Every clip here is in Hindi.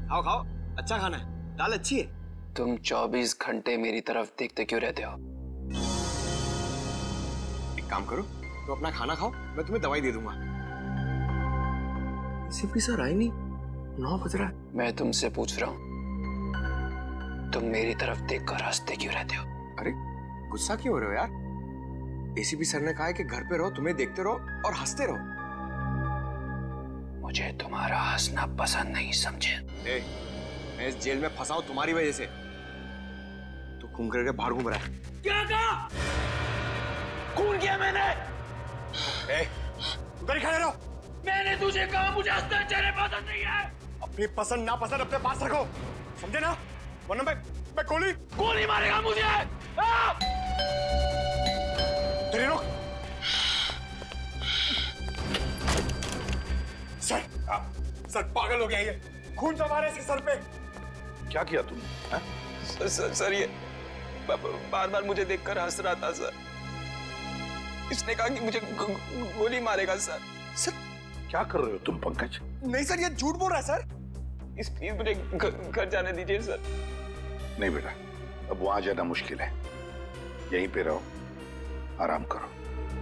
खाओ खाओ, अच्छा खाना है, दाल अच्छी है। तुम 24 घंटे मेरी तरफ देखते क्यों रहते हो? एक काम करो, तो अपना खाना खाओ, मैं तुम्हें दवाई दे दूंगा। एसीपी सर आए नहीं, 9 बज रहा है। मैं तुमसे पूछ रहा हूँ, तुम मेरी तरफ देखकर हंसते क्यों रहते हो? अरे गुस्सा क्यों हो रहे हो यार? एसीपी सर ने कहा है कि घर पे रहो, तुम्हें देखते रहो और हंसते रहो। मुझे तुम्हारा हंसना पसंद नहीं, समझे? मैं इस जेल में फंसा हूं तुम्हारी वजह से। तो खून करके बाहर घूम रहा है। क्या कहा? खून किया मैंने? उधर ही खड़े रहो। मैंने तुझे कहा मुझे हंसना चेहरे पसंद नहीं है। अपनी पसंद ना पसंद अपने पास रखो, समझे ना? वरना मैं गोली मारेगा मुझे। तेरे लोग सर पागल हो गया ये, खून जमा रहा है इसके सर पे। क्या किया तुमने? सर ये बार बार मुझे देखकर हंस रहा था सर। इसने कहा कि मुझे गोली मारेगा सर। सर क्या कर रहे हो तुम पंकज? नहीं सर, ये झूठ बोल रहा है सर। प्लीज मुझे घर जाने दीजिए सर। नहीं बेटा, अब वहां जाना मुश्किल है, यहीं पे रहो, आराम करो।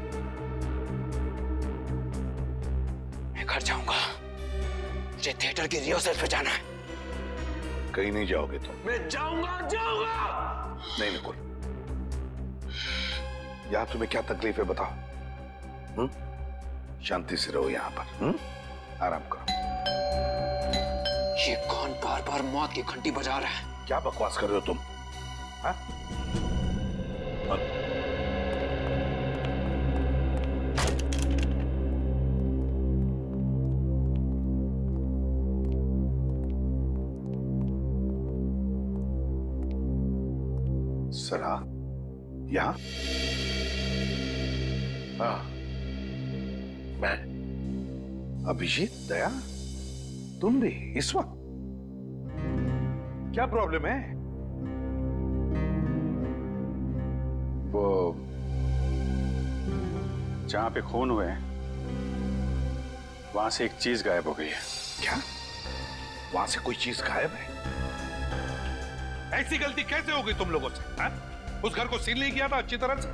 मैं घर जाऊंगा, मुझे थिएटर की रिहर्सल पे जाना है। कहीं नहीं जाओगे तुम। मैं जाऊंगा। नहीं निकुल, यहां तुम्हें क्या तकलीफ है बताओ? शांति से रहो यहाँ पर, आराम करो। ये कौन बार बार मौत की घंटी बजा रहा है? क्या बकवास कर रहे हो तुम? हाँ? सरा, यहाँ? हाँ, मैं अभिजीत, दया, तुम भी इस वक्त? क्या प्रॉब्लम है? वो जहां पे खून हुए हैं वहां से एक चीज गायब हो गई है। क्या? वहां से कोई चीज गायब है? ऐसी गलती कैसे हो गई तुम लोगों से? हा? उस घर को सील नहीं किया था अच्छी तरह से?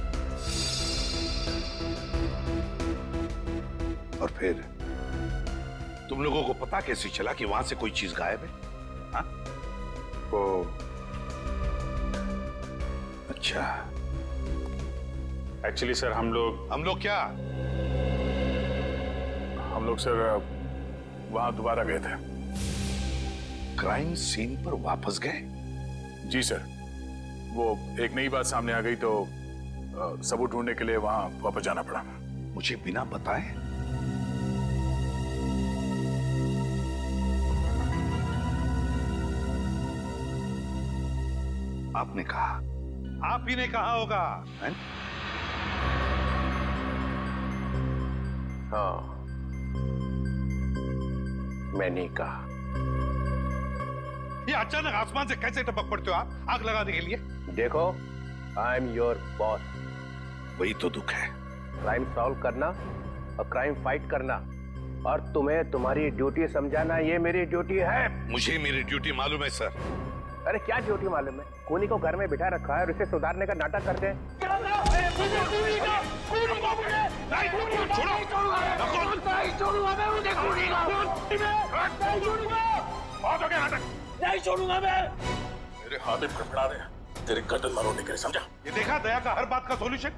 और फिर तुम लोगों को पता कैसे चला कि वहां से कोई चीज गायब है? हा? वो अच्छा, एक्चुअली सर हम लोग क्या? हम लोग सर वहां दोबारा गए थे। क्राइम सीन पर वापस गए? जी सर, वो एक नई बात सामने आ गई तो सबूत ढूंढने के लिए वहां वापस जाना पड़ा। मुझे बिना बताए? आपने कहा, आप ही ने कहा होगा, है? हाँ, मैंने कहा। ये अचानक आसमान से कैसे टपक पड़ते हो आप आग लगाने के लिए? देखो, आई एम योर बॉस। वही तो दुख है। क्राइम सॉल्व करना और क्राइम फाइट करना, और तुम्हें तुम्हारी ड्यूटी समझाना, ये मेरी ड्यूटी है। मुझे मेरी ड्यूटी मालूम है सर। अरे क्या ड्यूटी मालूम है? खूनी को घर में बिठा रखा है और उसे सुधारने का नाटक करते हैं। नहीं छोड़ूंगा मैं। मेरे हाथ में फड़फड़ा रहे हैं, तेरे गर्दन मरोड़ने के लिए, समझा? ये देखा दया का हर बात का सॉल्यूशन?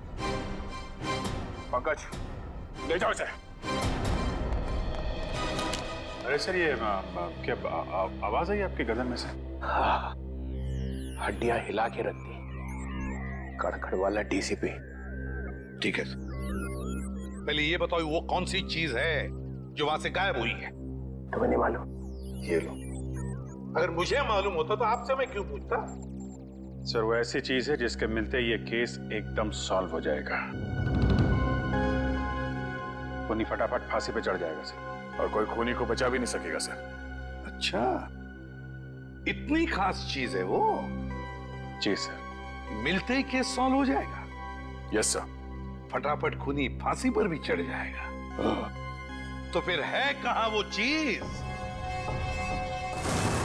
पंकज ले जाओ इसे। अरे सर ये क्या आवाज आई आपके गर्दन में से? हाँ, हड्डियां हिला के रख दी, कड़कड़ वाला डीसीपी। ठीक है, पहले ये बताओ वो कौन सी चीज है जो वहां से गायब हुई है? तुम्हें नहीं मालूम? ये लो। अगर मुझे मालूम होता तो आपसे मैं क्यों पूछता? सर वो ऐसी चीज है जिसके मिलते ये केस एकदम सॉल्व हो जाएगा। खूनी फटाफट फांसी पे चढ़ जाएगा सर, और कोई खूनी को बचा भी नहीं सकेगा सर। अच्छा, इतनी खास चीज है वो? जी सर। मिलते ही केस सॉल्व हो जाएगा? Yes sir. फटाफट खूनी फांसी पर भी चढ़ जाएगा? तो फिर है कहां वो चीज?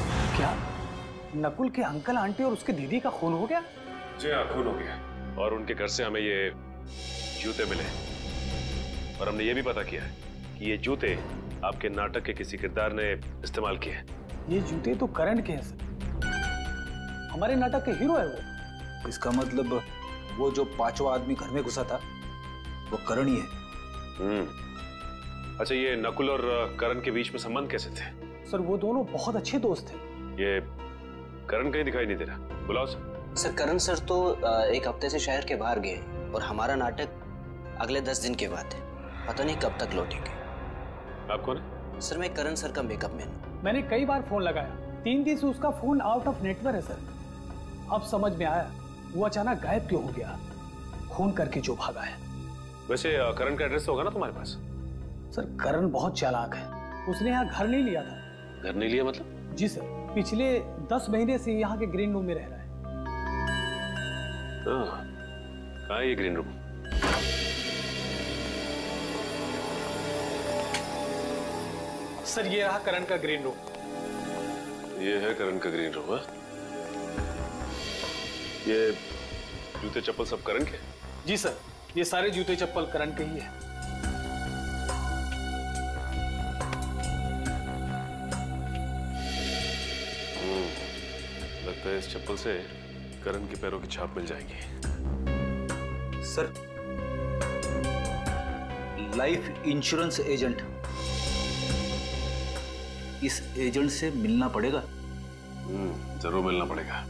नकुल के अंकल आंटी और उसके दीदी का खून हो गया? जी हाँ, खून हो गया। और उनके घर से हमें ये जूते मिले और हमने ये भी पता किया कि ये जूते आपके नाटक के किसी किरदार ने इस्तेमाल किए हैं। ये जूते तो करण के हैं सर, हमारे नाटक के हीरो है वो। इसका मतलब वो जो पांचवा आदमी घर में घुसा था वो करण ही है। अच्छा, ये नकुल और करण के बीच में संबंध कैसे थे? सर वो दोनों बहुत अच्छे दोस्त थे। ये करण कहीं दिखाई नहीं दे रहा, बुलाओ सर। सर करण सर तो एक हफ्ते से शहर के बाहर गए और हमारा नाटक अगले 10 दिन के बाद है, पता नहीं कब तक लौटेंगे। आप कौन है? सर मैं करण सर का मेकअप मैन हूँ। मैंने कई बार फोन लगाया, 3 दिन से उसका फोन आउट ऑफ नेटवर्क है सर। अब समझ में आया वो अचानक गायब क्यों हो गया, खून करके जो भागा है। वैसे करण का एड्रेस तो होगा ना तुम्हारे पास? सर करण बहुत चालाक है, उसने यहाँ घर नहीं लिया था। घर नहीं लिया मतलब? जी सर, पिछले 10 महीने से यहाँ के ग्रीन रूम में रह रहा है। कहाँ है ये ग्रीन रूम? सर ये रहा करण का ग्रीन रूम। ये है करण का ग्रीन रूम। ये जूते चप्पल सब करण के? जी सर, ये सारे जूते चप्पल करण के ही है। लगता है इस चप्पल से करण के पैरों की छाप मिल जाएगी। सर लाइफ इंश्योरेंस एजेंट, इस एजेंट से मिलना पड़ेगा। जरूर मिलना पड़ेगा।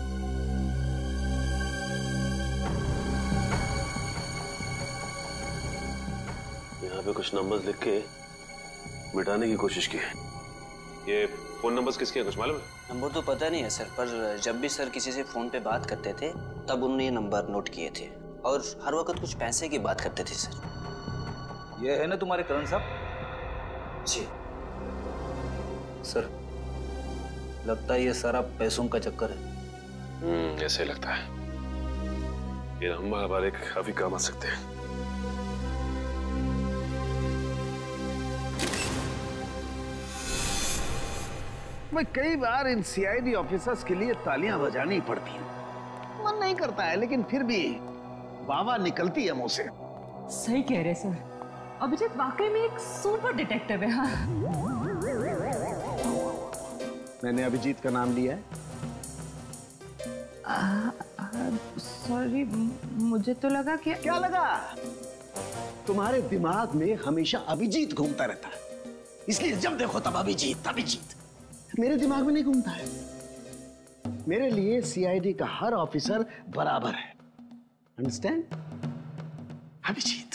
यहाँ पे कुछ नंबर्स लिख के मिटाने की कोशिश की है। ये फोन नंबर्स किसके हैं, कुछ मालूम है? नंबर तो पता नहीं है सर, पर जब भी सर किसी से फोन पे बात करते थे तब उन्होंने ये नंबर नोट किए थे और हर वक्त कुछ पैसे की बात करते थे सर। ये है ना तुम्हारे करण साहब? जी सर लगता है ये सारा पैसों का चक्कर है। ऐसे लगता है। ये हमारे काफी काम आ सकते हैं। मैं कई बार इन सीआईडी ऑफिसर्स के लिए तालियां बजानी पड़ती हैं। मन नहीं करता है लेकिन फिर भी वाह निकलती है मुंह से। सही कह रहे सर, अभिजीत वाकई में एक सुपर डिटेक्टिव है। हाँ। मैंने अभिजीत का नाम लिया है। सॉरी, मुझे तो लगा कि... क्या लगा? तुम्हारे दिमाग में हमेशा अभिजीत घूमता रहता है, इसलिए जब देखो तब अभिजीत अभिजीत। मेरे दिमाग में नहीं घूमता है। मेरे लिए सीआईडी का हर ऑफिसर बराबर है, अंडरस्टैंड? अभिजीत।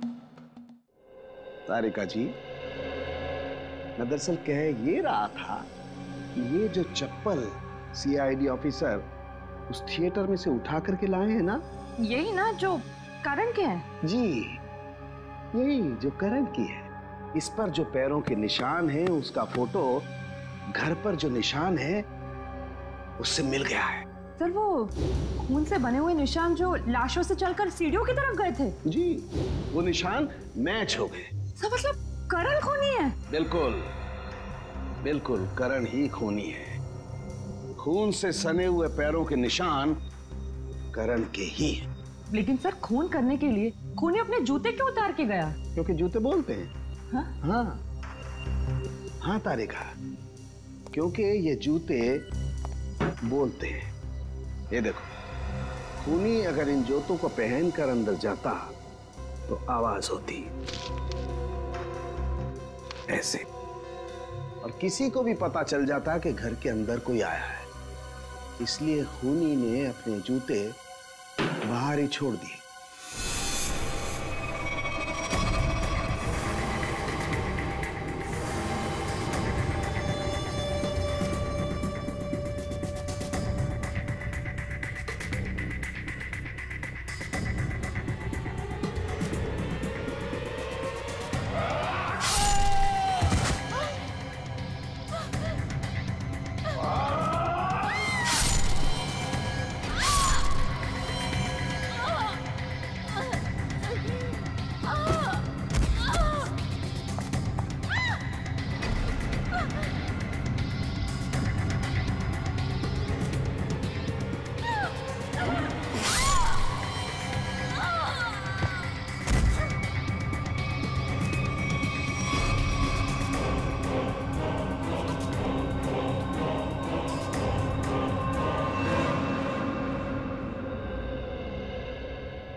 तारिका जी, मैं दरअसल कह ये रहा था कि ये जो चप्पल सीआईडी ऑफिसर उस थिएटर में से उठा करके लाए हैं ना, यही ना जो करण के हैं? जी यही जो करण की है। इस पर जो पैरों के निशान हैं उसका फोटो घर पर जो निशान है उससे मिल गया है। सर वो खून से बने हुए निशान जो लाशों से चलकर सीढ़ियों की तरफ गए थे? जी वो निशान मैच हो गए। सर मतलब करण खूनी है? बिल्कुल बिल्कुल, करण ही खूनी है। खून से सने हुए पैरों के निशान करण के ही हैं। लेकिन सर खून करने के लिए खूनी अपने जूते क्यों उतार के गया? क्योंकि जूते बोलते हैं। हाँ? हाँ हाँ तारिका, क्योंकि ये जूते बोलते हैं। ये देखो, खूनी अगर इन जूतों को पहनकर अंदर जाता तो आवाज होती ऐसे, और किसी को भी पता चल जाता कि घर के अंदर कोई आया है। इसलिए खूनी ने अपने जूते बाहर ही छोड़ दिए।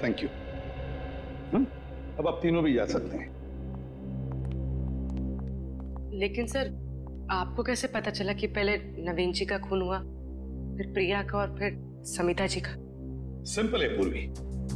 Thank you. अब आप तीनों भी जा सकते हैं। लेकिन सर, आपको कैसे पता चला कि पहले नवीन जी का खून हुआ, फिर प्रिया का और फिर समिता जी का? सिंपल है पूर्वी,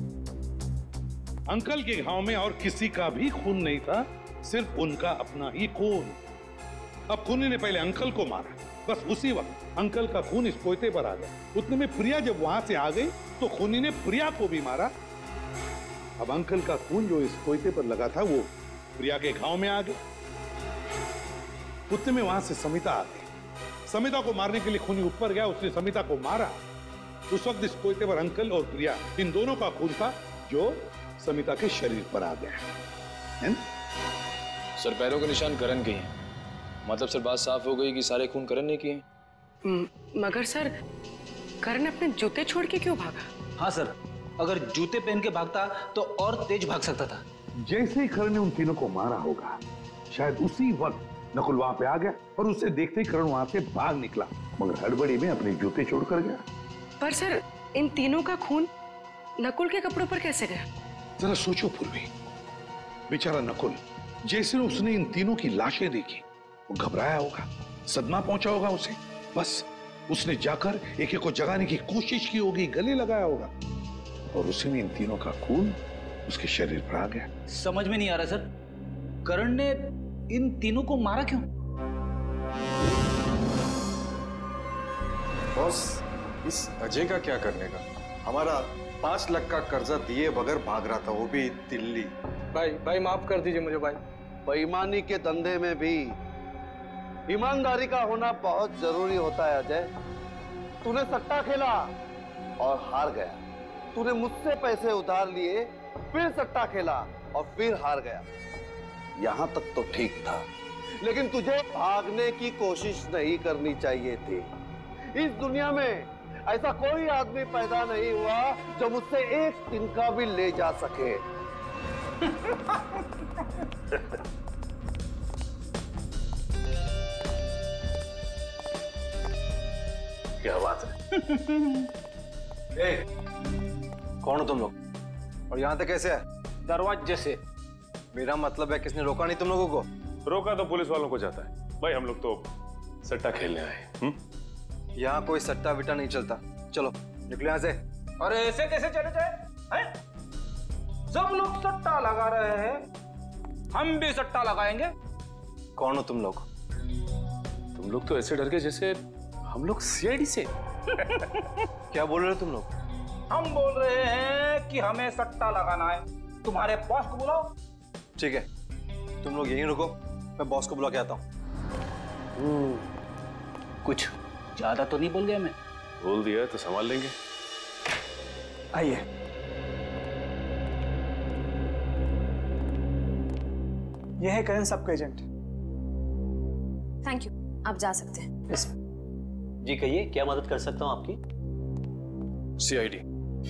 अंकल के घाव में और किसी का भी खून नहीं था, सिर्फ उनका अपना ही खून। अब खूनी ने पहले अंकल को मारा, बस उसी वक्त अंकल का खून इस कोयते पर आ गया। उतने में प्रिया जब वहां से आ गई तो खूनी ने प्रिया को भी मारा। अब अंकल का खून जो इस कोयते पर लगा था वो प्रिया के घाव में आ गया। उतने में वहां से समिता आ गई। समिता को मारने के लिए खूनी ऊपर गया, उसने समिता को मारा। उस वक्त इस कोयते पर अंकल और प्रिया, इन दोनों का खून था जो समिता के शरीर पर आ गया है? सर, पैरों के निशान करण के हैं, मतलब सर बात साफ हो गई कि सारे खून करण ने किए। मगर सर, करण अपने जूते छोड़ के क्यों भागा? हाँ सर, अगर जूते पहन के भागता तो और तेज भाग सकता था। जैसे ही करण ने उन तीनों को मारा होगा, शायद उसी वक्त नकुल वहां पे आ गया और उसे देखते ही करण वहां से भाग निकला, मगर हड़बड़ी में अपने जूते छोड़कर गया। पर सर, इन तीनों का खून नकुल के कपड़ों पर कैसे गया? जरा सोचो पूर्वी, बेचारा नकुल, जैसे उसने इन तीनों की लाशें देखी वो घबराया होगा, सदमा पहुंचा होगा उसे। बस उसने जाकर एक एक को जगाने की कोशिश की होगी, गले लगाया होगा, और उसी में इन तीनों का खून उसके शरीर पर आ गया। समझ में नहीं आ रहा सर, करण ने इन तीनों को मारा क्यों? बॉस, इस अजय का क्या करने का? हमारा 5 लाख का कर्जा दिए बगैर भाग रहा था, वो भी दिल्ली। भाई माफ कर दीजिए मुझे भाई। बेईमानी के धंधे में भी ईमानदारी का होना बहुत जरूरी होता है अजय। तूने सट्टा खेला और हार गया। तूने मुझसे पैसे उधार लिए, फिर सट्टा खेला और फिर हार गया। यहां तक तो ठीक था, लेकिन तुझे भागने की कोशिश नहीं करनी चाहिए थी। इस दुनिया में ऐसा कोई आदमी पैदा नहीं हुआ जो मुझसे एक तिनका भी ले जा सके। क्या बात है? कौन हो तुम लोग और यहाँ तक कैसे है? दरवाजे से। मेरा मतलब है किसने रोका नहीं तुम लोगों को? रोका तो पुलिस वालों को जाता है भाई, हम लोग तो सट्टा खेलने आए। यहाँ कोई सट्टा विट्टा नहीं चलता, चलो निकलो यहाँ से। अरे ऐसे कैसे चले जाए हैं? सब लोग सट्टा लगा रहे हैं, हम भी सट्टा लगाएंगे। कौन हो तुम लोग? तुम लोग तो ऐसे डर गए जैसे हम लोग सीआईडी से। क्या बोल रहे हो तुम लोग? हम बोल रहे हैं कि हमें सट्टा लगाना है, तुम्हारे बॉस को बुलाओ। ठीक है, तुम लोग यहीं रुको, मैं बॉस को बुला के आता हूँ। कुछ ज्यादा तो नहीं बोल गया मैं? बोल दिया तो संभाल लेंगे। आइए। यह है करण सबका एजेंट। थैंक यू, आप जा सकते हैं। यस। जी कहिए, क्या मदद कर सकता हूं आपकी? सीआईडी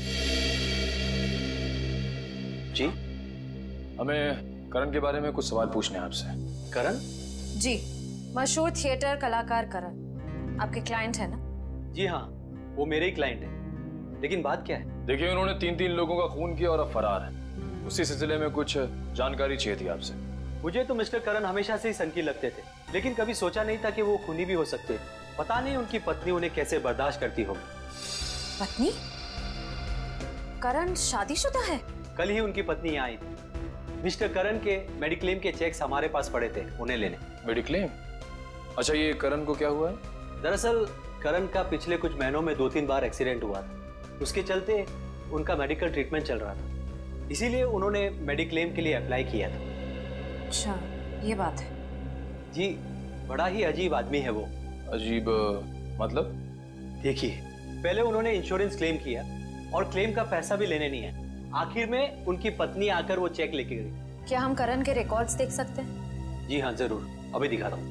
जी, हमें करण के बारे में कुछ सवाल पूछने हैं आपसे। करण? जी, मशहूर थिएटर कलाकार करण आपके क्लाइंट है ना? जी हाँ, वो मेरे ही क्लाइंट है। लेकिन बात क्या है? देखिए, उन्होंने 3 लोगों का खून किया और अब फरार है। उसी सिलसिले में कुछ जानकारी चाहिए थी आपसे। मुझे तो मिस्टर करण हमेशा से ही सनकी लगते थे, लेकिन कभी सोचा नहीं था कि वो खूनी भी हो सकते हैं। पता नहीं उनकी पत्नी उन्हें कैसे बर्दाश्त करती होगी। पत्नी? करण शादीशुदा है? कल ही उनकी पत्नी यहाँ आई थी। मिस्टर करण के मेडिक्लेम के चेक्स हमारे पास पड़े थे, उन्हें लेने। मेडिक्लेम? अच्छा, ये करण को क्या हुआ है? दरअसल करण का पिछले कुछ महीनों में 2-3 बार एक्सीडेंट हुआ था। उसके चलते उनका मेडिकल ट्रीटमेंट चल रहा था, इसीलिए उन्होंने मेडिक्लेम के लिए अप्लाई किया था। अच्छा, ये बात है। जी, बड़ा ही अजीब आदमी है वो। अजीब मतलब? देखिए, पहले उन्होंने इंश्योरेंस क्लेम किया और क्लेम का पैसा भी लेने नहीं है। आखिर में उनकी पत्नी आकर वो चेक लेके गई। क्या हम करण के रिकॉर्ड्स देख सकते हैं? जी हाँ, जरूर, अभी दिखाता हूँ।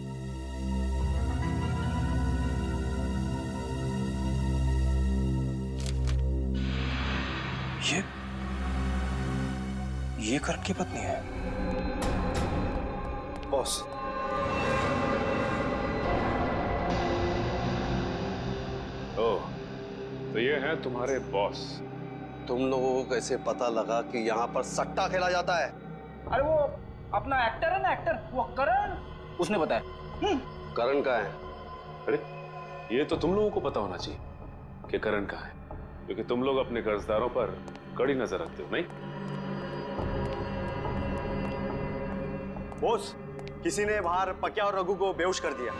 ये करण की पत्नी है? बॉस, ओह, तो ये हैं तुम्हारे बॉस। तुम लोगों को कैसे पता लगा कि यहाँ पर सट्टा खेला जाता है? अरे वो अपना एक्टर है ना, एक्टर, वो करण, उसने बताया। करण का है? अरे ये तो तुम लोगों को पता होना चाहिए कि करण कहाँ है, क्योंकि तुम लोग अपने कर्जदारों पर कड़ी नजर रखते हो, नहीं? बॉस, किसी ने बाहर पक्या और रघु को बेहोश कर दिया।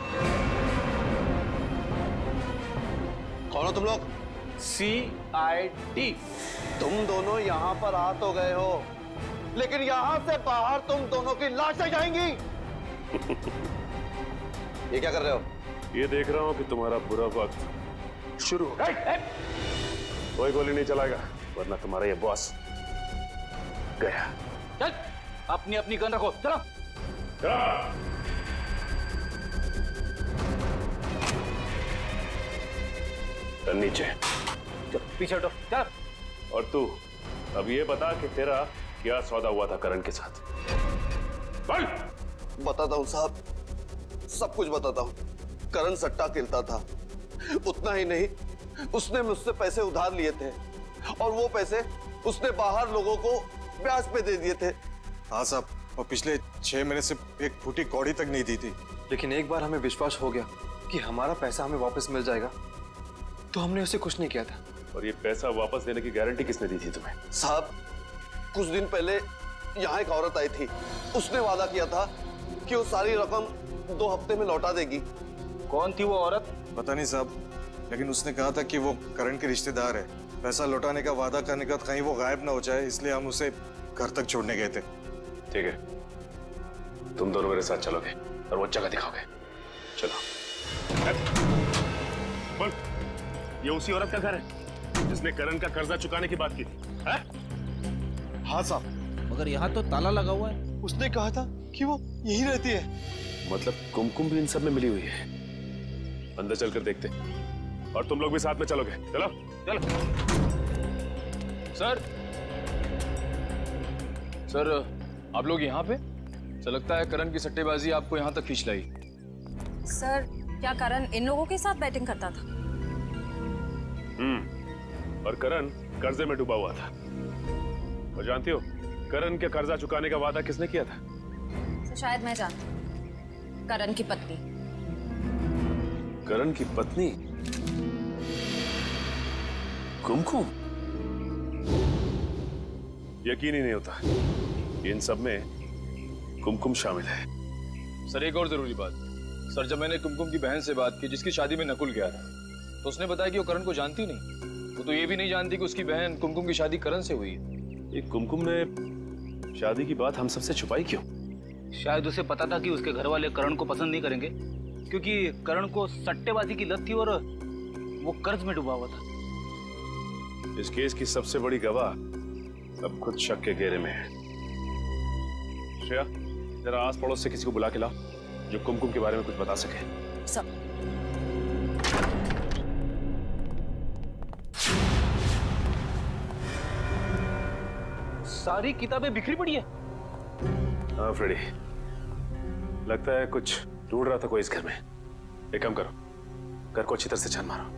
कौन हो तुम लोग? CID। तुम दोनों यहाँ पर आ तो गए हो, लेकिन यहाँ से बाहर तुम दोनों की लाशें जाएंगी। ये क्या कर रहे हो? ये देख रहा हूं कि तुम्हारा बुरा वक्त शुरू हो गया। कोई गोली नहीं चलाएगा, वरना तुम्हारा ये बॉस गया। चल, अपनी अपनी गन रखो, चलो। चल नीचे। चल, पीछे हटो, चल। और तू अब ये बता कि तेरा क्या सौदा हुआ था करण के साथ? बोल। बताता हूँ साहब, सब कुछ बताता हूँ। करण सट्टा खेलता था, उतना ही नहीं, उसने मुझसे पैसे उधार लिए थे और वो पैसे उसने बाहर लोगों को ब्याज पे दे दिए थे। हाँ साहब, और पिछले 6 महीने से एक फूटी कौड़ी तक नहीं दी थी। लेकिन एक बार हमें विश्वास हो गया कि हमारा पैसा हमें वापस मिल जाएगा, तो हमने उसे कुछ नहीं किया था। और ये पैसा वापस देने की गारंटी किसने दी थी तुम्हें? साहब, कुछ दिन पहले यहाँ एक औरत आई थी, उसने वादा किया था कि वो सारी रकम 2 हफ्ते में लौटा देगी। कौन थी वो औरत? पता नहीं साहब, लेकिन उसने कहा था कि वो करण के रिश्तेदार है। पैसा लौटाने का वादा करने का कहीं वो गायब ना हो जाए, इसलिए हम उसे घर तक छोड़ने गए थे। ठीक है, तुम दोनों मेरे साथ चलोगे और वो जगह दिखाओगे। चलो। बोल, ये उसी औरत का घर है जिसने करण का कर्जा चुकाने की बात की थी? है? हाँ साहब, मगर यहाँ तो ताला लगा हुआ है। उसने कहा था कि वो यहीं रहती है। मतलब कुमकुम भी इन सब में मिली हुई है। अंदर चलकर देखते, और तुम लोग भी साथ में चलोगे। चलो चलो। सर, आप लोग यहाँ पे? तो लगता है करण की सट्टेबाजी आपको यहाँ तक खींच लाई। सर, क्या करण इन लोगों के साथ बैटिंग करता था? और करण कर्जे में डूबा हुआ था। और जानती हो करण के कर्जा चुकाने का वादा किसने किया था? तो शायद मैं जानती हूँ, करण की पत्नी। करण की पत्नी कुमकुम? यकीन ही नहीं होता इन सब में कुमकुम शामिल है। सर, एक और जरूरी बात। सर, जब मैंने कुमकुम की बहन से बात की जिसकी शादी में नकुल गया था, तो उसने बताया कि वो करण को जानती नहीं। वो तो ये भी नहीं जानती कि उसकी बहन कुमकुम की शादी करण से हुई है। ये कुमकुम ने शादी की बात हम सबसे छुपाई क्यों? शायद उसे पता था कि उसके घर वाले करण को पसंद नहीं करेंगे, क्योंकि करण को सट्टेबाजी की लत थी और वो कर्ज में डूबा हुआ था। इस केस की सबसे बड़ी गवाह अब खुद शक के घेरे में है। श्रेया, जरा आस पड़ोस से किसी को बुला के लाओ जो कुमकुम के बारे में कुछ बता सके। सब। सारी किताबें बिखरी पड़ी है। हाँ फ्रेडी, लगता है कुछ ढूंढ रहा था कोई इस घर में। एक काम करो, घर को अच्छी तरह से छान मारो।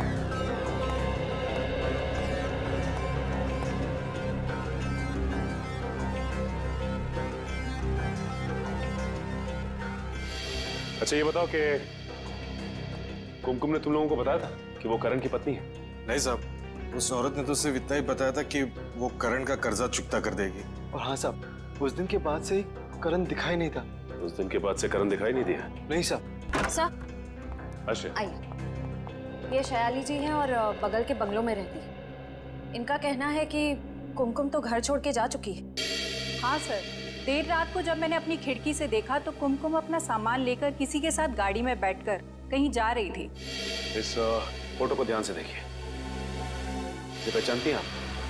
अच्छा ये बताओ कि कुमकुम ने तुम लोगों को बताया था कि वो करण की पत्नी है? नहीं साहब, उस औरत ने तो सिर्फ इतना ही बताया था कि वो करण का कर्जा चुकता कर देगी। और हाँ साहब, उस दिन के बाद से करण दिखाई नहीं था। उस दिन के बाद से करण दिखाई नहीं दिया? नहीं साहब। सर, अच्छा, आइए। ये शयाली जी हैं और बगल के बंगलों में रहती है। इनका कहना है कि कुमकुम तो घर छोड़ के जा चुकी है। हाँ सर, देर रात को जब मैंने अपनी खिड़की से देखा तो कुमकुम अपना सामान लेकर किसी के साथ गाड़ी में बैठकर कहीं जा रही थी। इस फोटो को ध्यान से देखिए। ये पहचानती हैं आप?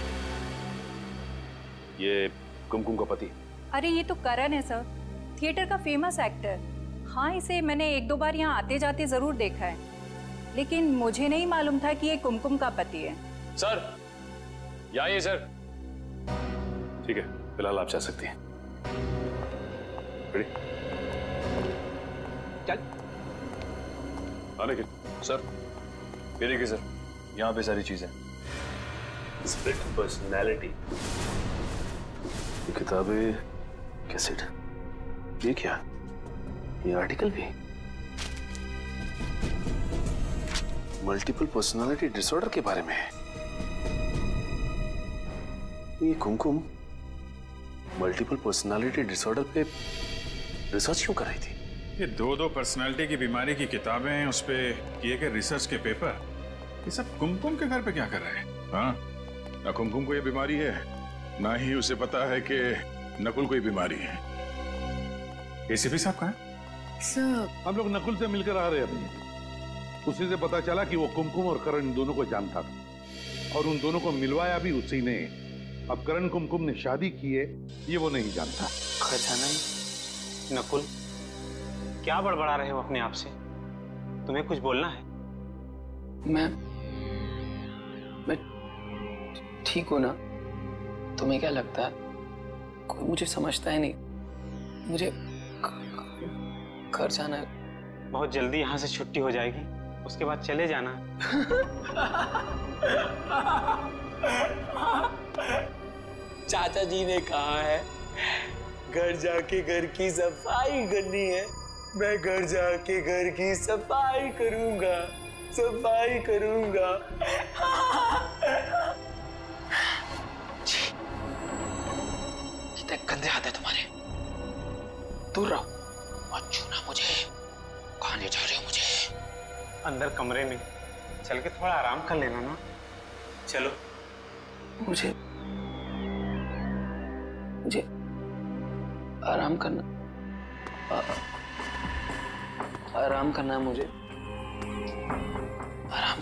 ये कुमकुम का पति। अरे ये तो करण है सर, थिएटर का फेमस एक्टर। हाँ, इसे मैंने 1-2 बार यहाँ आते जाते जरूर देखा है, लेकिन मुझे नहीं मालूम था कि ये कुमकुम का पति है। सर, यहाँ आइए सर। ठीक है, फिलहाल आप जा सकती हैं। चल। आने के। सर, ये देखिए सर, यहाँ पे सारी चीजें। Split personality. किताबें, कैसेट, ये क्या? ये आर्टिकल भी? मल्टीपल पर्सनालिटी डिसऑर्डर के बारे में है। ये कुमकुम मल्टीपल पर्सनालिटी डिसऑर्डर पे रिसर्च क्यों कर रही थी? ये दो पर्सनालिटी की बीमारी की किताबें, उस पे किए गए रिसर्च के पेपर, ये सब कुमकुम के घर पे क्या कर रहे हैं? हाँ, ना कुमकुम को ये बीमारी है, ना ही उसे पता है कि नकुल को ये बीमारी है। एसीपी साहब कहाँ हैं? सर, हम लोग नकुल से मिलकर आ रहे हैं अभी। उसी से पता चला कि वो कुमकुम और करण इन दोनों को जानता था और उन दोनों को मिलवाया भी उसी ने। अब करण कुमकुम ने शादी की है, ये वो नहीं जानता। खजाना, नकुल, क्या बड़बड़ा रहे हो अपने आप से? तुम्हें कुछ बोलना है? मैं ठीक हूं ना? तुम्हें क्या लगता है कोई मुझे समझता है नहीं? मुझे घर जाना है। बहुत जल्दी यहाँ से छुट्टी हो जाएगी, उसके बाद चले जाना। चाचा जी ने कहा है घर जाके घर की सफाई करनी है। मैं घर जाके घर की सफाई करूंगा, सफाई करूंगा। कितने गंदे हाथ है तुम्हारे, दूर रहो, मत छूना मुझे। कहाँ ले जा रहे हो मुझे? अंदर कमरे में चल के थोड़ा आराम कर लेना ना। चलो। मुझे आराम करना, आराम करना है मुझे, आराम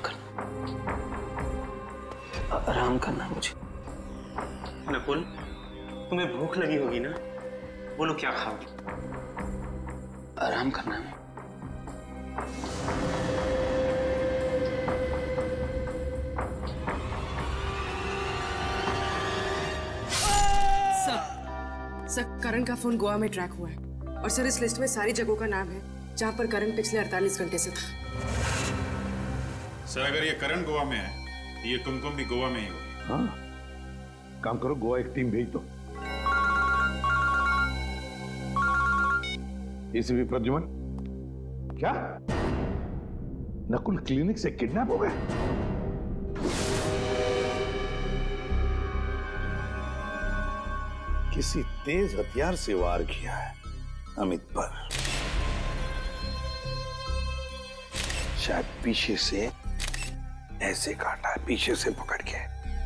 करना मुझे। नकुल, तुम्हें भूख लगी होगी ना? बोलो क्या खाओगे? आराम करना है। सर, करण का फोन गोवा में ट्रैक हुआ है और सर इस लिस्ट में सारी जगहों का नाम है जहां पर करण पिछले 48 घंटे से था। सर, अगर ये करण गोवा में है, ये कुमकुम भी गोवा में ही होगी। हाँ, काम करो, गोवा एक टीम भेज दो। एसीपी प्रद्युमन, क्या नकुल क्लिनिक से किडनैप हो गए? किसी तेज हथियार से वार किया है अमित पर। शायद पीछे से ऐसे काटा है, पीछे से पकड़ के।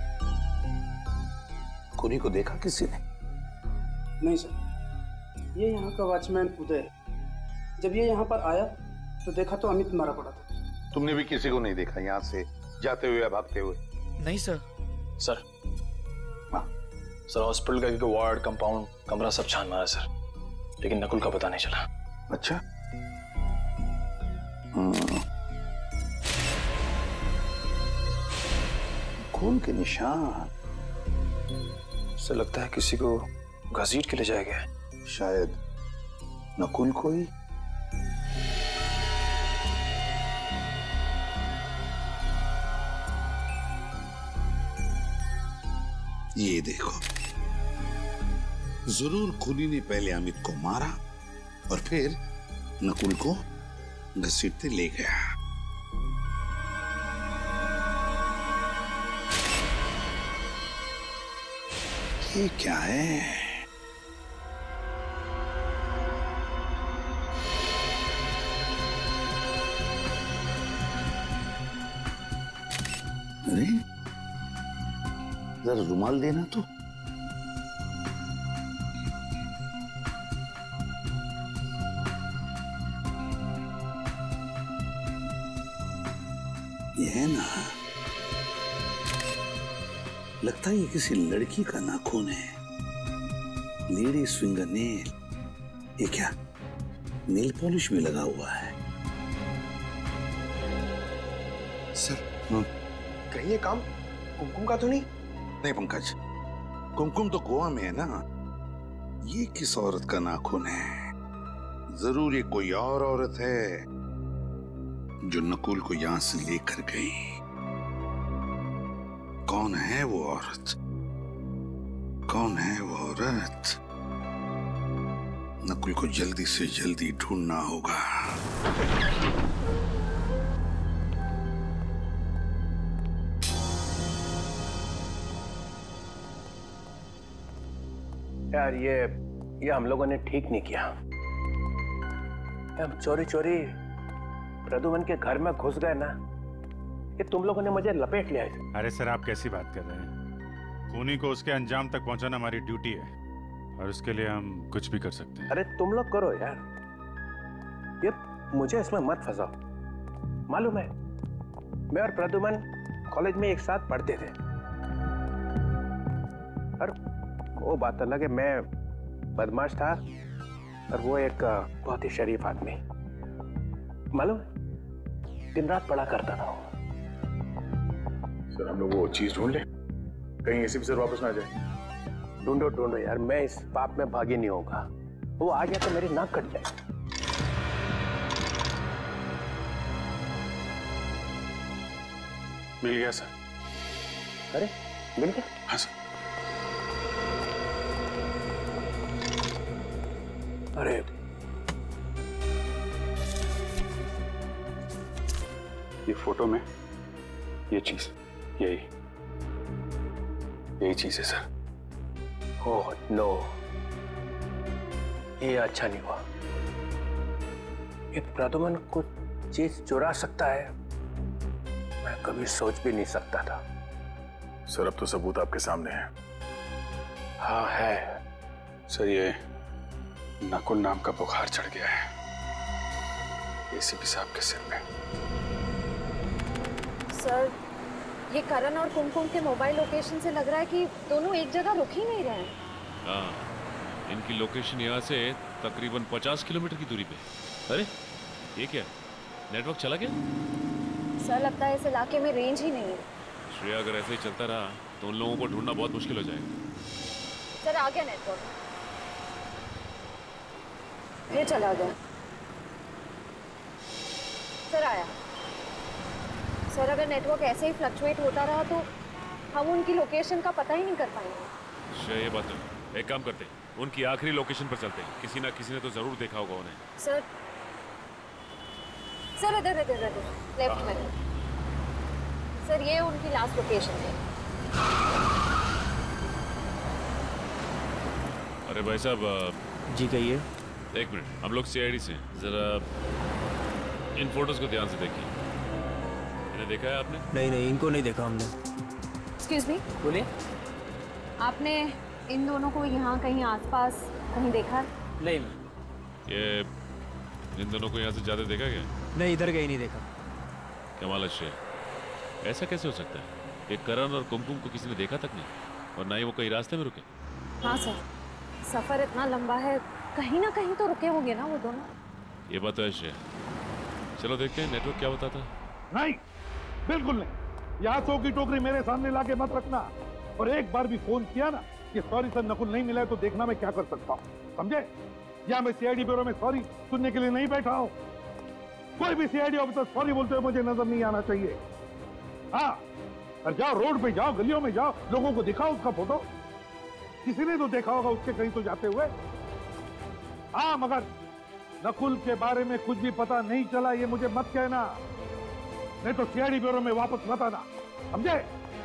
कुनी को देखा किसी ने? नहीं सर, ये यहाँ का वॉचमैन उदय है। जब ये यहाँ पर आया तो देखा तो अमित मारा पड़ा था। तुमने भी किसी को नहीं देखा यहाँ से जाते हुए या भागते हुए? नहीं सर। सर, सर हॉस्पिटल का वार्ड, कंपाउंड, कमरा सब छान मारा सर, लेकिन नकुल का पता नहीं चला। अच्छा, खून के निशान। सर, लगता है किसी को घसीट के ले जाया गया है। शायद नकुल को ही। ये देखो, जरूर खूनी ने पहले अमित को मारा और फिर नकुल को घसीटते ले गया। ये क्या है? अरे, जरा रुमाल देना तो। ये है ना, लगता है ये किसी लड़की का नाखून है। Ladies finger nail. ये क्या नेल पॉलिश में लगा हुआ है? सर, कहीं ये काम कुमकुम का तो नहीं? नहीं पंकज, कुमकुम तो गोवा में है ना। ये किस औरत का नाखून है? जरूर ये कोई और औरत है जो नकुल को यहां से लेकर गई। कौन कौन है वो औरत? कौन है वो औरत? नकुल को जल्दी से जल्दी ढूंढना होगा। यार ये हम लोगों ने ठीक नहीं किया। हम चोरी चोरी प्रदुमन के घर में घुस गए ना, ये तुम लोगों ने मुझे लपेट लिया है। अरे सर, आप कैसी बात कर रहे हैं? खूनी को उसके अंजाम तक पहुंचाना हमारी ड्यूटी है और उसके लिए हम कुछ भी कर सकते हैं। अरे तुम लोग करो यार, ये मुझे इसमें मत फंसाओ। मालूम है, मैं और प्रदुमन कॉलेज में एक साथ पढ़ते थे और वो बात अलग है, मैं बदमाश था और वो एक बहुत ही शरीफ आदमी। मालूम है, दिन रात पढ़ा करता था। सर, हम लोग वो चीज ढूंढ ले, कहीं ऐसे भी सर वापस ना जाए। ढूंढो ढूंढो यार, मैं इस पाप में भागी नहीं होगा। वो आ गया तो मेरी नाक कट जाए। मिल गया सर। अरे मिल गया? हाँ सर। अरे ये फोटो में ये चीज, यही चीज है सर। ओह नो, ये अच्छा नहीं हुआ। ये प्रदुमन कुछ चीज चुरा सकता है, मैं कभी सोच भी नहीं सकता था। सर, अब तो सबूत आपके सामने है। हाँ है सर। ये नकुल नाम का बुखार चढ़ गया है एसीपी साहब के सिर में। सर, ये करण और कुमकुम के मोबाइल लोकेशन से लग रहा है कि दोनों एक जगह रुक ही नहीं रहे हैं। हाँ, इनकी लोकेशन यहाँ से तकरीबन 50 किलोमीटर की दूरी पे। अरे ये क्या, नेटवर्क चला गया? सर, लगता है इस इलाके में रेंज ही नहीं है। श्रेया, अगर ऐसे ही चलता रहा तो उन लोगों को ढूंढना बहुत मुश्किल हो जाएगा। सर, आ गया नेटवर्क, ये चला गया। सर, आया। सर, अगर नेटवर्क ऐसे ही फ्लक्चुएट होता रहा तो हम उनकी लोकेशन का पता ही नहीं कर पाएंगे। श्रेया, ये बात है। एक काम करते हैं, उनकी आखिरी लोकेशन पर चलते हैं। किसी ना किसी ने तो जरूर देखा होगा उन्हें। सर, सर इधर इधर इधर लेफ्ट में। सर, ये उनकी लास्ट लोकेशन है। अरे भाई साहब। जी कहिए। एक मिनट, हम लोग सीआईडी से, जरा इन फोटोज को ध्यान से देखिए। इन्हें देखा है आपने? नहीं नहीं, इनको नहीं देखा हमने। एक्सक्यूज मी, बोलिए। आपने इन दोनों को यहाँ कहीं आसपास कहीं देखा? नहीं। ये इन दोनों को यहाँ से ज्यादा देखा क्या? नहीं, इधर कहीं नहीं देखा। कमाल है श्रेया, ऐसा कैसे हो सकता है? एक करण और कुमकुम को किसी ने देखा तक नहीं, और ना ही वो कहीं रास्ते में रुके। हाँ सर, सफर इतना लंबा है, कहीं ना कहीं तो रुके होंगे ना वो दोनों। ये बात है श्रेया। चलो देखते हैं नेटवर्क क्या बताता है। नहीं, बिल्कुल नहीं। यहाँ 100 की टोकरी मेरे सामने लाके मत रखना। और एक बार भी फोन किया ना कि सॉरी सर नकुल नहीं मिला है, तो देखना मैं क्या कर सकता हूँ, समझे? या मैं सीआईडी ब्यूरो में सॉरी सुनने के लिए नहीं बैठा हूँ। कोई भी सीआईडी ऑफिसर सॉरी बोलते हुए मुझे नजर नहीं आना चाहिए। हाँ, और जाओ, रोड पे जाओ, गलियों में जाओ, लोगों को दिखाओ उसका फोटो। किसी ने तो देखा होगा उसके कहीं तो जाते हुए। हाँ, मगर नकुल के बारे में कुछ भी पता नहीं चला ये मुझे मत कहना, नहीं तो सीआईडी ब्यूरो में वापस मत आना, समझे?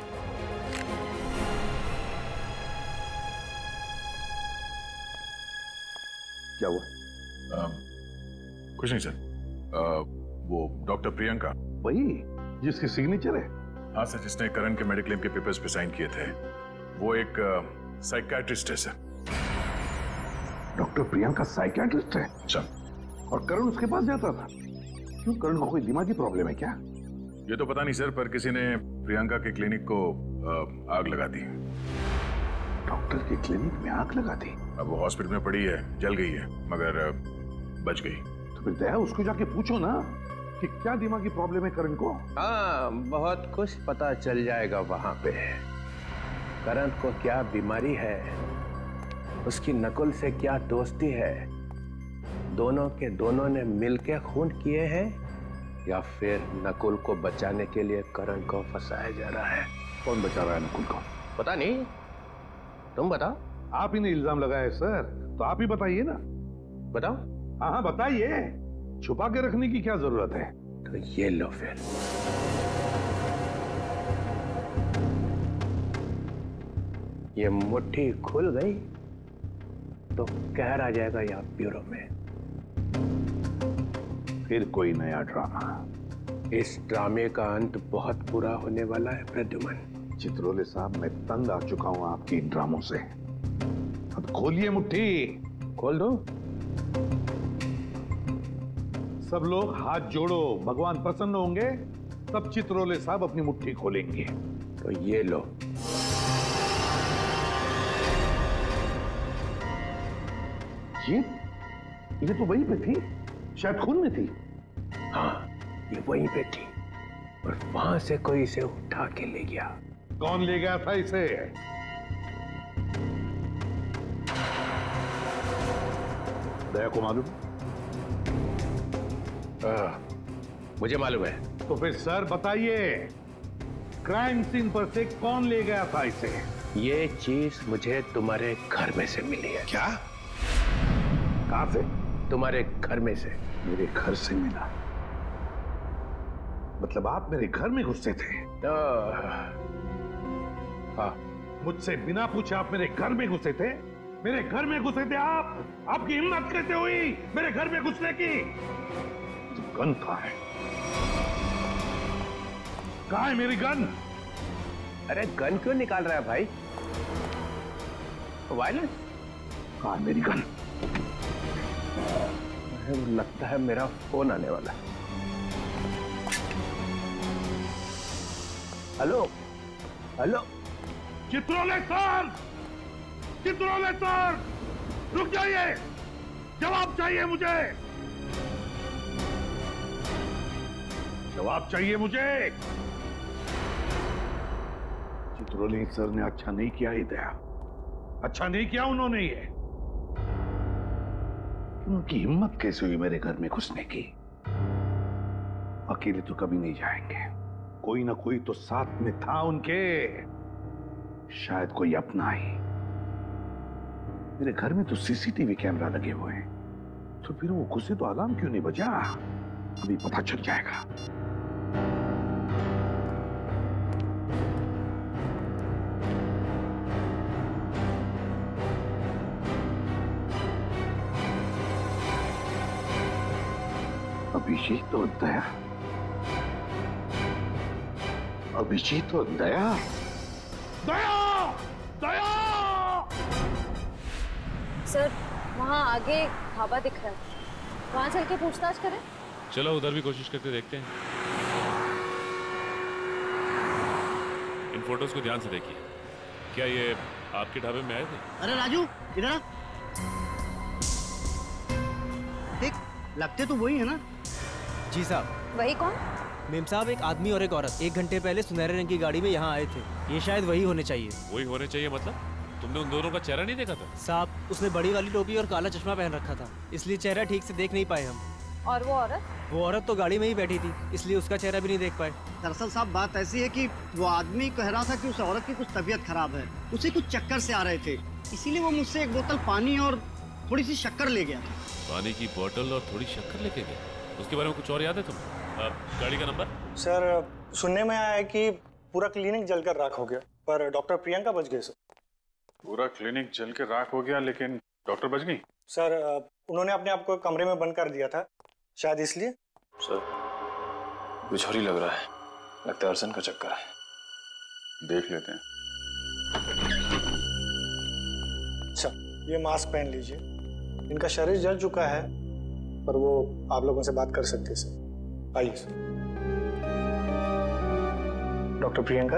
क्या हुआ? कुछ नहीं सर। वो डॉक्टर प्रियंका, वही जिसकी सिग्नेचर है? हाँ सर, जिसने करण के मेडिक्लेम के पेपर्स पे साइन किए थे। वो एक साइकियाट्रिस्ट है सर। डॉक्टर प्रियंका साइकियाट्रिस्ट है? अच्छा। और करण उसके पास जाता था? क्यों, करण को कोई दिमागी प्रॉब्लम है क्या? ये तो पता नहीं सर, पर किसी ने प्रियंका के क्लिनिक को आग लगा दी। डॉक्टर के क्लिनिक में आग लगा दी? अब वो हॉस्पिटल में पड़ी है, जल गई है, मगर बच गई। तो फिर दया उसको जाके पूछो ना कि क्या दिमागी प्रॉब्लम है करण को। हाँ, बहुत कुछ पता चल जाएगा वहां पे। करण को क्या बीमारी है, उसकी नकुल से क्या दोस्ती है, दोनों के दोनों ने मिलकर खून किए हैं, या फिर नकुल को बचाने के लिए करण को फंसाया जा रहा है। कौन बचा रहा है नकुल को? पता नहीं, तुम बताओ। आप ही ने इल्जाम लगाया सर, तो आप ही बताइए ना। बताओ। हाँ हाँ बताइए, छुपा के रखने की क्या जरूरत है? तो ये लो फिर। ये मुट्ठी खुल गई तो कहर आ जाएगा यहाँ ब्यूरो में। फिर कोई नया ड्रामा। इस ड्रामे का अंत बहुत बुरा होने वाला है प्रद्युमन। चित्रोले साहब, मैं तंग आ चुका हूं आपके इन ड्रामों से। अब खोलिए मुट्ठी। खोल दो। सब लोग हाथ जोड़ो, भगवान प्रसन्न होंगे तब चित्रोले साहब अपनी मुट्ठी खोलेंगे। तो ये लो। ये तो वहीं पे थी, शायद खून में थी। हाँ, ये वहीं पे थी और वहां से कोई इसे उठा के ले गया। कौन ले गया था इसे? दया को मालूम? मुझे मालूम है। तो फिर सर बताइए, क्राइम सीन पर से कौन ले गया था इसे? ये चीज मुझे तुम्हारे घर में से मिली है। क्या? कहां से? तुम्हारे घर में से। मेरे घर से मिला? मतलब आप मेरे घर में घुसे थे? हाँ। मुझसे बिना पूछे आप मेरे घर में घुसे थे? मेरे घर में घुसे थे आप? आपकी हिम्मत कैसे हुई मेरे घर में घुसने की? गन कहाँ है? कहाँ है मेरी गन? अरे गन क्यों निकाल रहा है भाई? वायलेंस? कहाँ है मेरी गन? लगता है मेरा फोन आने वाला है। Hello hello. Chitrole sir, Chitrole sir, रुक जाइए, जवाब चाहिए मुझे, जवाब चाहिए मुझे। चित्रोले सर ने अच्छा नहीं किया ही दया, अच्छा नहीं किया उन्होंने ये। उनकी हिम्मत कैसे हुई मेरे घर में घुसने की? अकेले तो कभी नहीं जाएंगे, कोई ना कोई तो साथ में था उनके, शायद कोई अपना ही। मेरे घर में तो सीसीटीवी कैमरा लगे हुए हैं, तो फिर वो घुसे तो अलार्म क्यों नहीं बजा? अभी पता चल जाएगा। अभिजीत और दया, अभिजीत और दया, दया, दया। सर, वहाँ आगे ढाबा दिख रहा है, वहाँ चल के पूछताछ करें? चलो उधर भी कोशिश करके देखते हैं। इन फोटोज को ध्यान से देखिए। क्या ये आपके ढाबे में आए थे? अरे राजू, इधर आ। देख, लगते तो वही है ना? जी साहब। वही कौन? मेम साहब, एक आदमी और एक औरत 1 घंटे पहले सुनहरे रंग की गाड़ी में यहाँ आए थे। ये शायद वही होने चाहिए। वही होने चाहिए मतलब? तुमने उन दोनों का चेहरा नहीं देखा था? साहब, उसने बड़ी वाली टोपी और काला चश्मा पहन रखा था, इसलिए चेहरा ठीक से देख नहीं पाए हम। और वो औरत? वो औरत तो गाड़ी में ही बैठी थी, इसलिए उसका चेहरा भी नहीं देख पाए। दरअसल साहब बात ऐसी है कि वो आदमी कह रहा था कि उस औरत की कुछ तबीयत खराब है, उसे कुछ चक्कर से आ रहे थे, इसीलिए वो मुझसे 1 बोतल पानी और थोड़ी सी शक्कर ले गया था। पानी की बोतल और थोड़ी शक्कर लेके गए? उसके बारे में कुछ और याद है तुम्हें? गाड़ी का नंबर? सर, सुनने में आया है कि पूरा क्लिनिक जलकर राख हो गया, पर डॉक्टर प्रियंका बच गए। सर, पूरा क्लिनिक जल के राख हो गया, लेकिन डॉक्टर बच गई? सर, उन्होंने अपने आप को कमरे में बंद कर दिया था, शायद इसलिए। सर, कुछ और ही लग रहा है, लगता है अर्सन का चक्कर है। देख लेते हैं। अच्छा, ये मास्क पहन लीजिए, इनका शरीर जल चुका है, पर वो आप लोगों से बात कर सकते हैं। सर, आइए। Sir, doctor Priyanka.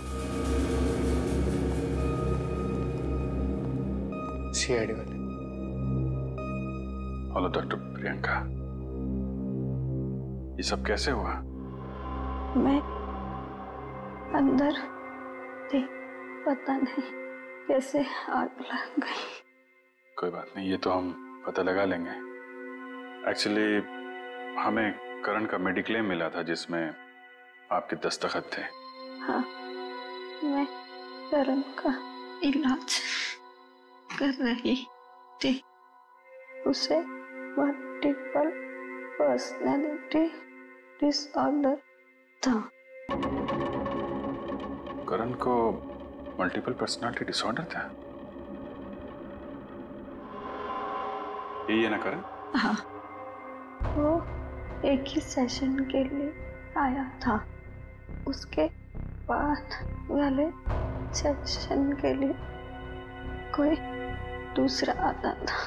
सीआईडी वाले। हेलो डॉक्टर प्रियंका, ये सब कैसे हुआ? मैं अंदर थी, पता नहीं कैसे आग लग गई। कोई बात नहीं, ये तो हम पता लगा लेंगे। एक्चुअली हमें करण का मेडिक्लेम मिला था जिसमें आपके दस्तखत थे। हाँ, मैं करण का इलाज कर रही थी। उसे मल्टीपल पर्सनैलिटी डिसऑर्डर था। करण को मल्टीपल पर्सनालिटी डिसऑर्डर था? यही है ना करण? हाँ, वो एक ही सेशन के लिए आया था। उसके बाद वाले सेशन के लिए कोई दूसरा आता था।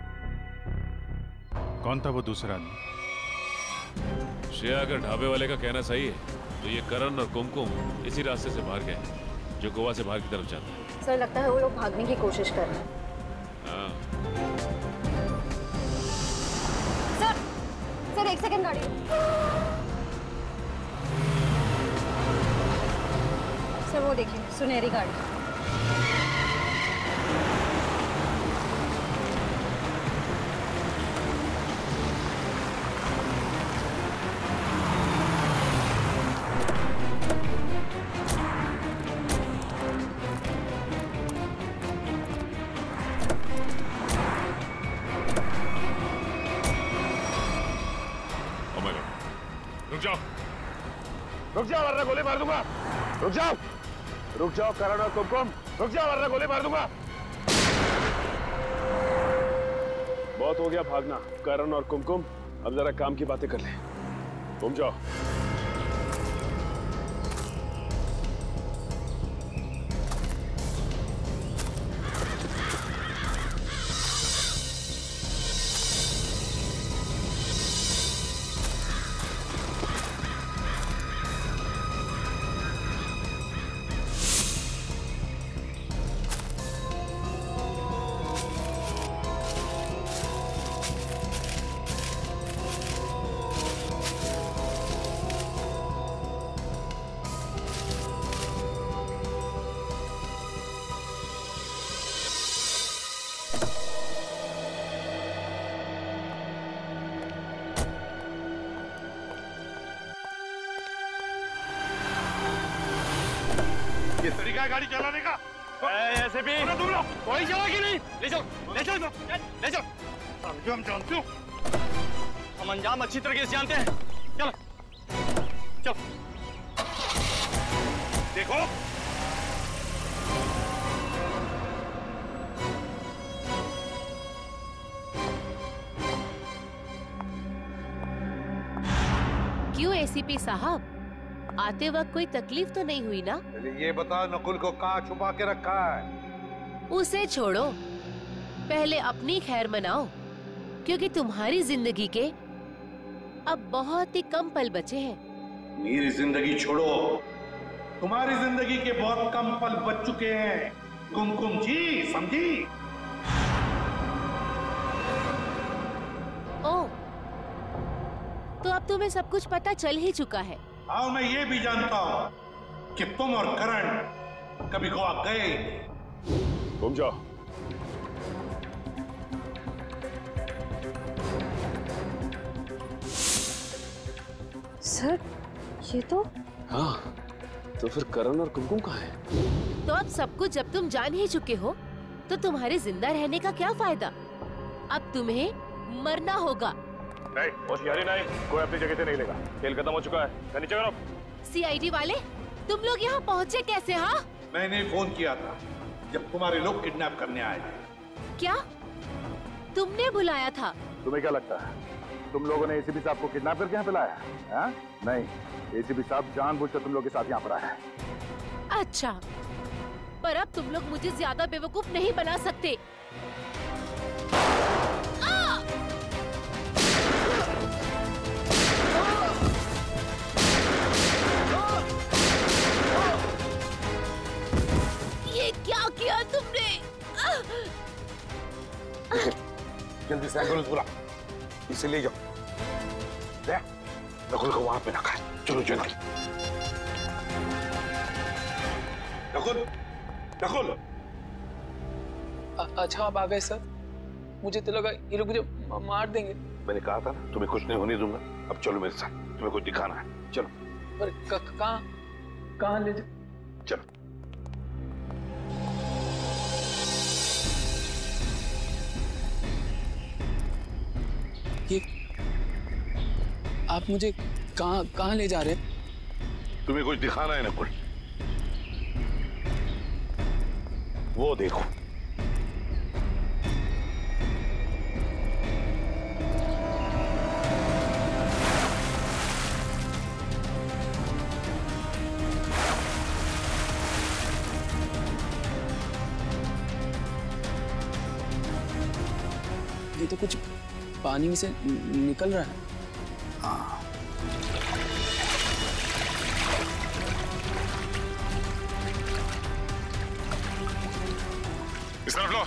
कौन था वो दूसरा आदमी? श्रेया, अगर ढाबे वाले का कहना सही है तो ये करण और कुमकुम इसी रास्ते से बाहर गए जो गोवा से बाहर की तरफ जाता है। सर, लगता है वो लोग भागने की कोशिश कर रहे हैं। हाँ। सर, एक सेकंड गाड़ी। सर, वो देखिए, सुनहरी गाड़ी। रुक जाओ वरना गोली मार दूंगा। रुक जाओ करण और कुमकुम, रुक जाओ वरना गोली मार दूंगा। बहुत हो गया भागना। करण और कुमकुम, अब जरा काम की बातें कर ले। घूम जाओ। ये तरीका है गाड़ी चलाने का? ऐसे भी कोई चलाएगी नहीं। ले चलो। हम जानते हो। हम अंजाम अच्छी तरीके से जानते हैं। चलो देखो, क्यों एसीपी साहब, आते वक्त कोई तकलीफ तो नहीं हुई ना? ये बता, नकुल को कहाँ छुपा के रखा है? उसे छोड़ो, पहले अपनी खैर मनाओ, क्योंकि तुम्हारी जिंदगी के अब बहुत ही कम पल बचे हैं। मेरी जिंदगी छोड़ो, तुम्हारी जिंदगी के बहुत कम पल बच चुके हैं कुमकुम जी, समझी? ओ, तो अब तुम्हें सब कुछ पता चल ही चुका है। हाँ, मैं ये भी जानता हूँ कि तुम और करण कभी गोवा गए। घूम जाओ। सर, ये तो हाँ, तो फिर करण और कुमकुम कहाँ है? तो अब सब कुछ जब तुम जान ही चुके हो, तो तुम्हारे जिंदा रहने का क्या फायदा? अब तुम्हें मरना होगा। नहीं, होशियारी नहीं, कोई अपनी जगह से नहीं लेगा। खेल खत्म हो चुका है। नीचे करो। सीआईडी वाले, तुम लोग यहाँ पहुँचे कैसे? हाँ, मैंने फोन किया था जब तुम्हारे लोग किडनैप करने आए थे। क्या तुमने बुलाया था? तुम्हें क्या लगता है तुम लोगों ने एसीपी साहब को किडनैप करके यहाँ पे लाया है? नहीं, एसीपी साहब जानबूझकर तुम लोग के साथ यहाँ पर आया है। अच्छा, पर अब तुम लोग मुझे ज्यादा बेवकूफ नहीं बना सकते। ये क्या किया तुमने? जल्दी से एम्बुलेंस बुला, इसे ले जाओ। नकुल को वहां पे रखा है। चलो जल्दी। नकुल। अच्छा, आप आ गए सर। मुझे तो लगा ये लोग मुझे मार देंगे। मैंने कहा था ना, तुम्हें कुछ नहीं होने दूंगा। अब चलो मेरे साथ, तुम्हें कुछ दिखाना है। चलो। पर कहाँ ले जाओ? चलो। ये आप मुझे कहाँ ले जा रहे हैं? तुम्हें कुछ दिखाना है नकुल? वो देखो। ये तो कुछ पानी में से निकल रहा है। हाँ। इस तरफ लो।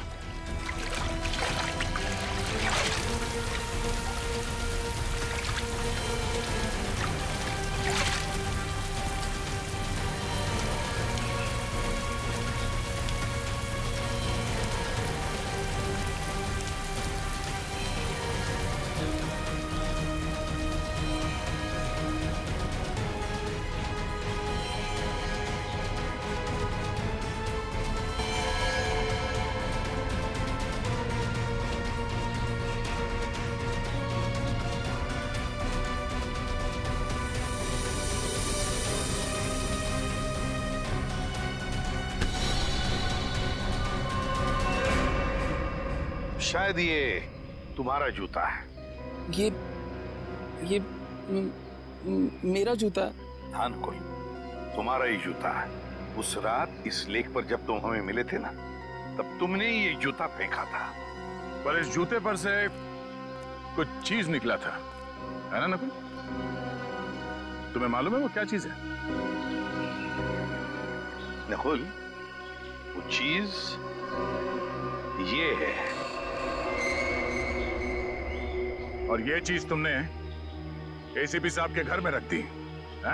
शायद ये तुम्हारा जूता है। ये मेरा जूता? हाँ नकुल, तुम्हारा ही जूता है। उस रात इस लेक पर जब तुम हमें मिले थे ना, तब तुमने ये जूता फेंका था। पर इस जूते पर से कुछ चीज निकला था, है ना नकुल? तुम्हें मालूम है वो क्या चीज है? नकुल, वो चीज ये है। और ये चीज तुमने एसीपी साहब के घर में रख दी है?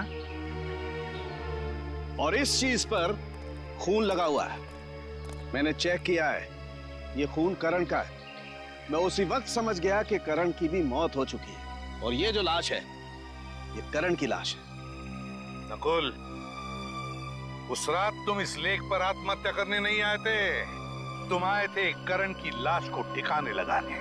और इस चीज पर खून लगा हुआ है। मैंने चेक किया है, ये खून करण का है। मैं उसी वक्त समझ गया कि करण की भी मौत हो चुकी है। और ये जो लाश है, ये करण की लाश है। नकुल, उस रात तुम इस लेक पर आत्महत्या करने नहीं आए थे, तुम आए थे करण की लाश को ठिकाने लगाने।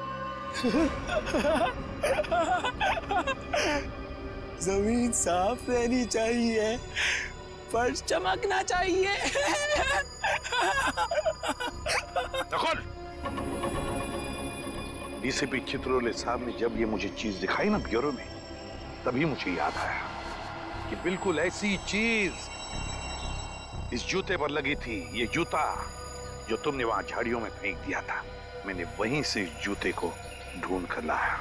जमीन साफ रहनी चाहिए, फर्श चमकना चाहिए। नकुल, डीसीपी चित्रोले साहब ने जब ये मुझे चीज दिखाई ना ब्यूरो में, तभी मुझे याद आया कि बिल्कुल ऐसी चीज इस जूते पर लगी थी। ये जूता जो तुमने वहां झाड़ियों में फेंक दिया था, मैंने वहीं से इस जूते को ढूंढ कर लाया।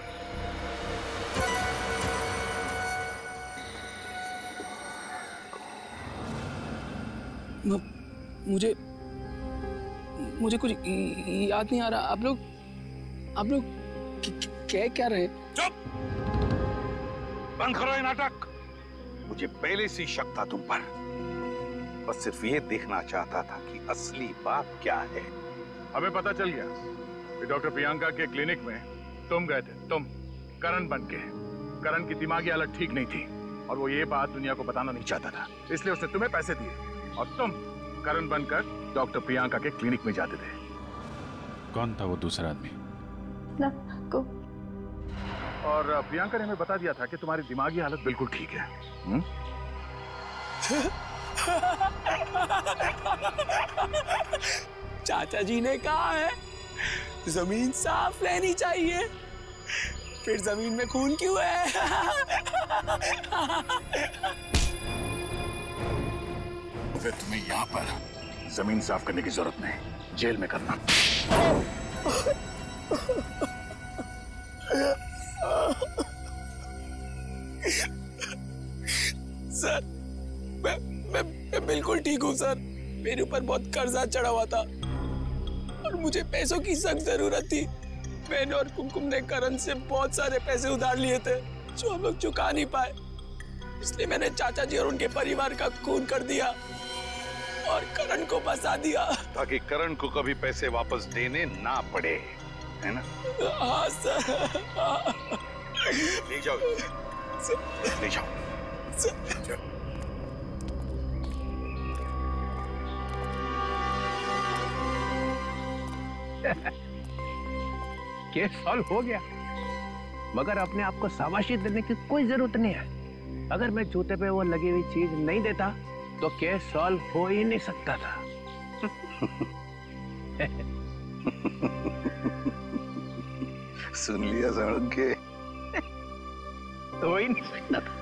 मुझे कुछ याद नहीं आ रहा। आप लोग क्या रहे? चुप! बंद करो ये नाटक। मुझे पहले से शक था तुम पर, बस सिर्फ ये देखना चाहता था कि असली बात क्या है। हमें पता चल गया कि डॉक्टर प्रियंका के क्लिनिक में तुम गए थे, तुम करण बन के। करण की दिमागी हालत ठीक नहीं थी और वो ये बात दुनिया को बताना नहीं चाहता था, इसलिए उसने तुम्हें पैसे दिए और तुम करण बनकर डॉक्टर प्रियंका के क्लिनिक में जाते थे। कौन था वो दूसरा आदमी? और प्रियंका ने हमें बता दिया था कि तुम्हारी दिमागी हालत बिल्कुल ठीक है। चाचा जी ने कहा है जमीन साफ रहनी चाहिए, फिर जमीन में खून क्यों है? फिर तुम्हें यहाँ पर जमीन साफ करने की जरूरत नहीं, जेल में करना। सर, मैं बिल्कुल ठीक हूँ सर। मेरे ऊपर बहुत कर्जा चढ़ा हुआ था और मुझे पैसों की सख्त जरूरत थी। मैंने और कुमकुम ने करण से बहुत सारे पैसे उधार लिए थे जो हम लोग चुका नहीं पाए, इसलिए मैंने चाचा जी और उनके परिवार का खून कर दिया और करण को फंसा दिया, ताकि करण को कभी पैसे वापस देने ना पड़े, है ना? हाँ सर। ले जाओ, ले जाओ। केस सॉल्व हो गया। मगर अपने आप को शाबाशी देने की कोई जरूरत नहीं है। अगर मैं जूते पे वो लगी हुई चीज नहीं देता तो केस सॉल्व हो ही नहीं सकता था। सुन लिया सड़क के हो ही नहीं सकता था।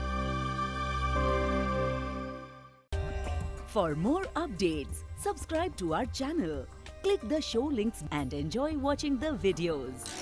For more updates, subscribe to our channel, click the show links and enjoy watching the videos.